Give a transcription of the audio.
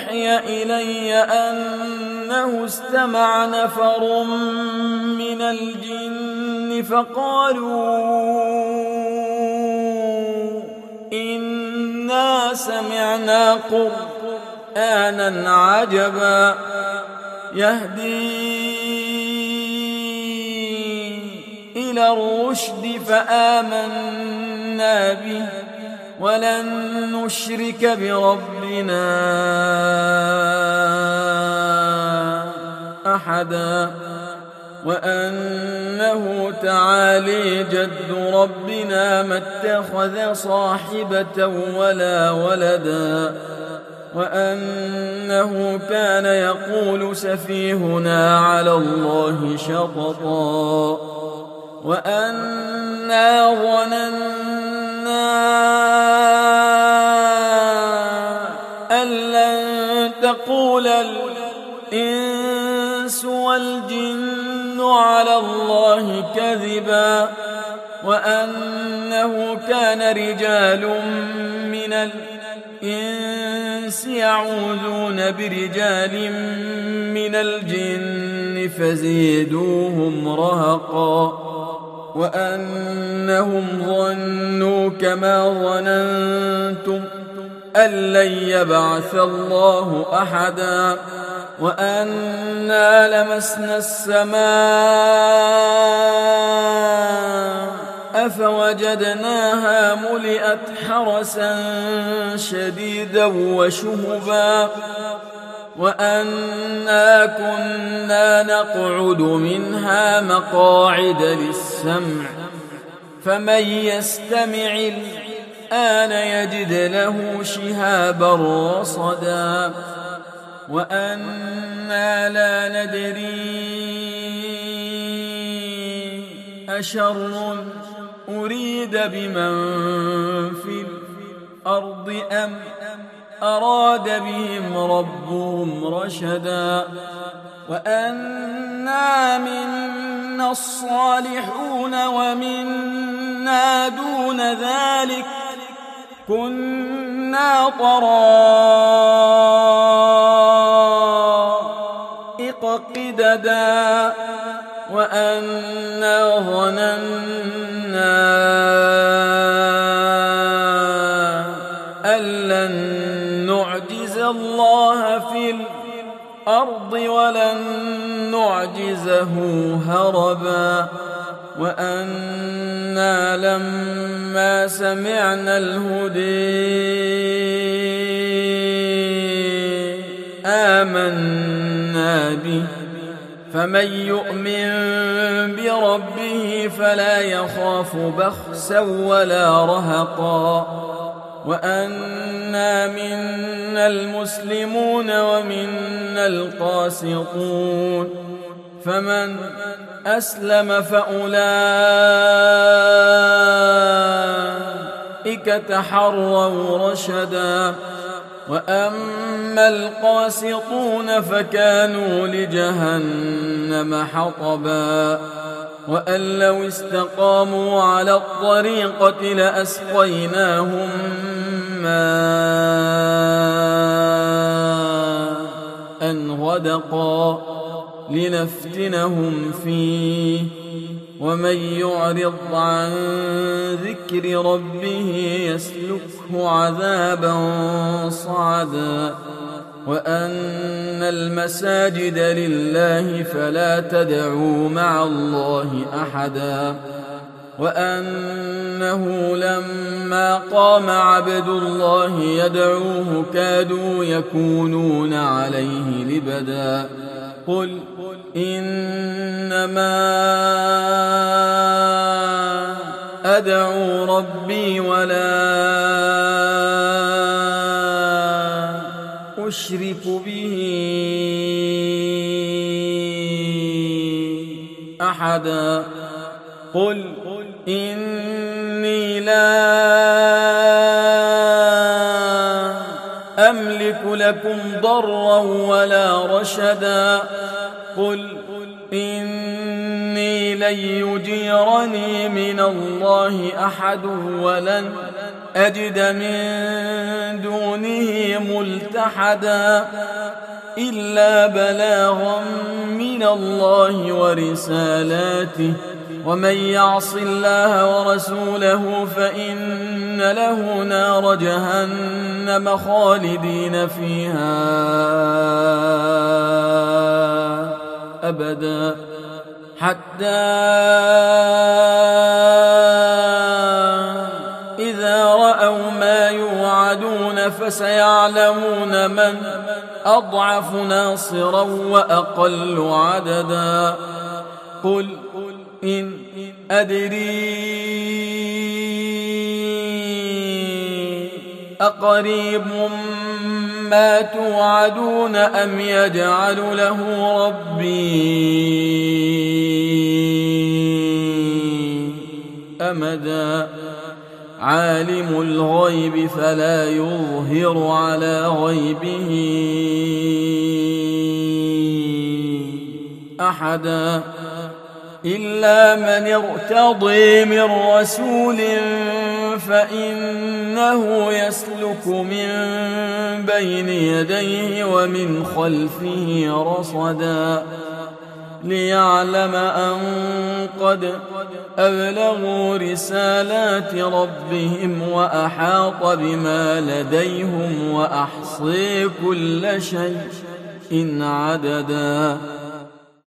أوحي إلي أنه استمع نفر من الجن فقالوا إنا سمعنا قرآنا عجبا يهدي إلى الرشد فآمنا به ولن نشرك بربنا أحدا وأنه تعالي جد ربنا ما اتخذ صاحبة ولا ولدا وأنه كان يقول سفيهنا على الله شططا وأنا ظننا أن لن تقول الإنس والجن على الله كذبا وأنه كان رجال من الإنس يعوذون برجال من الجن فزيدوهم رهقا وأنهم ظنوا كما ظننتم أن لن يبعث الله أحدا وأنا لمسنا السماء فوجدناها ملئت حرسا شديدا وشهبا وأنا كنا نقعد منها مقاعد للسمع فمن يستمع الآن يجد له شهابا رصدا وأنا لا ندري أشر أريد بمن في الأرض أم أراد بهم ربهم رشدا وأنا منا الصالحون ومنا دون ذلك كنا طرائق قددا وأنا ظننا أن لن نعجز الله في الأرض ولن نعجزه هربا وأنا لما سمعنا الهدي آمنا به فمن يؤمن بربه فلا يخاف بخسا ولا رهقا وأنا منا المسلمون ومنا القاسطون فمن أسلم فأولئك تحروا رشدا وأما القاسطون فكانوا لجهنم حطبا وأن لو استقاموا على الطريقة لأسقيناهم ماء غدقا لنفتنهم فيه ومن يعرض عن ذكر ربه يسلكه عذابا صعدا وأن المساجد لله فلا تدعوا مع الله أحدا وأنه لما قام عبد الله يدعوه كادوا يكونون عليه لبدا قل إنما أدعو ربي ولا أشرك به أحدا قل إني لا أملك لكم ضرا ولا رشدا قل إني لن يجيرني من الله أحد ولن أجد من دونه ملتحدا إلا بلاغا من الله ورسالاته ومن يعص الله ورسوله فإن له نار جهنم خالدين فيها أبدا حتى إذا رأوا ما يوعدون فسيعلمون من أضعف ناصرا وأقل عددا قل إن أدري أقريب ما توعدون أم يجعل له ربي أمدا عالم الغيب فلا يظهر على غيبه أحدا إلا من ارتضي من رسول فإنه يسلك من بين يديه ومن خلفه رصدا ليعلم أن قد أبلغوا رسالات ربهم وأحاط بما لديهم وأحصي كل شيء عددا